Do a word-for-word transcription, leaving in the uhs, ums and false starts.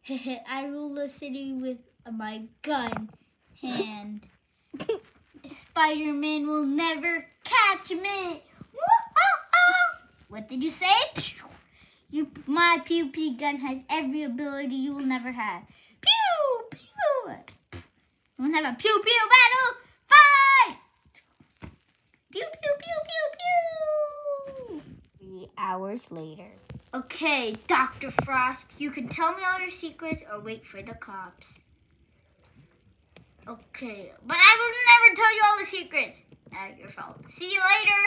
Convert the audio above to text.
I rule the city with my gun hand. Spider-Man will never catch me. What did you say? You, my pew pew gun has every ability you will never have. Pew pew. You want to have a pew pew battle? Fight! Pew pew pew pew pew. Three hours later. Okay, Doctor Frost, you can tell me all your secrets or wait for the cops. Okay, but I will never tell you all the secrets. At your fault. See you later.